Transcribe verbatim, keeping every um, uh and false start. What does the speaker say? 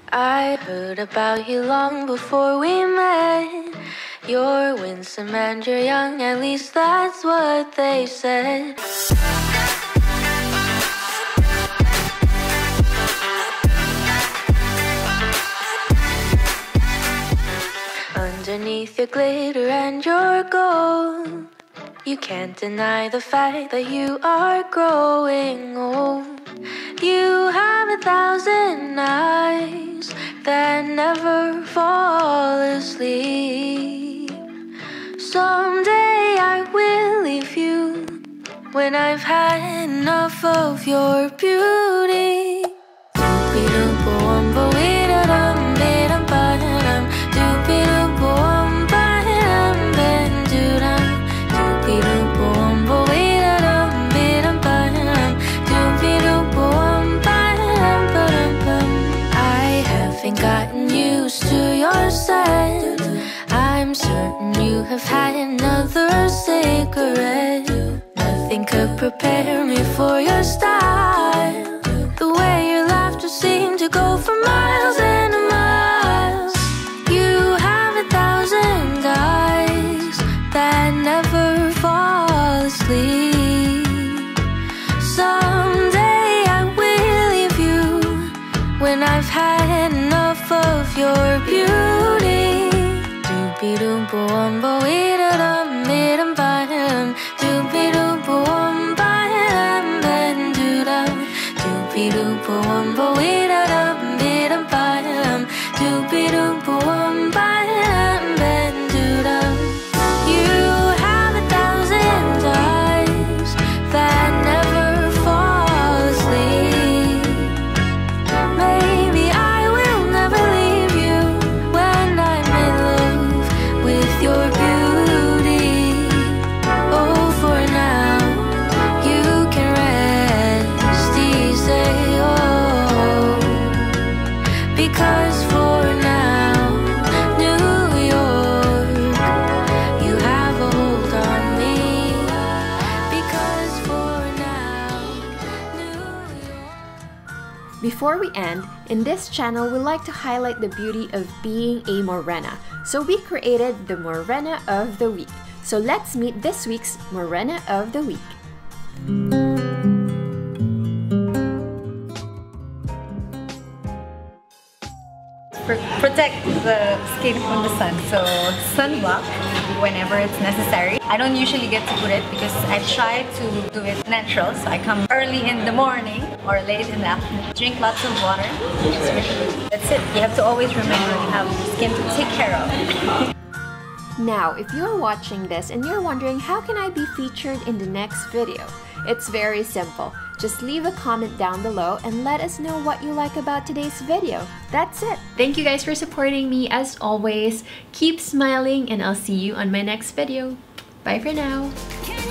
I heard about you long before we met. You're winsome and you're young, at least that's what they said. Underneath your glitter and your gold, you can't deny the fact that you are growing old. You have a thousand eyes that never fall asleep. Someday I will leave you when I've had enough of your beauty. I'm certain you have had another cigarette. Nothing could prepare me for your style. The way your laughter seemed to go for miles and miles. You have a thousand eyes that never fall asleep. Someday I will leave you when I've had enough of your beauty. Before we end, in this channel we like to highlight the beauty of being a Morena. So we created the Morena of the Week. So let's meet this week's Morena of the Week. Protect the skin from the sun, so sunblock whenever it's necessary. I don't usually get to put it because I try to do it natural, so I come early in the morning or late in the afternoon. Drink lots of water, which is really good. That's it. You have to always remember you have skin to take care of. Now, if you're watching this and you're wondering how can I be featured in the next video, it's very simple. Just leave a comment down below and let us know what you like about today's video. That's it. Thank you guys for supporting me as always. Keep smiling and I'll see you on my next video. Bye for now.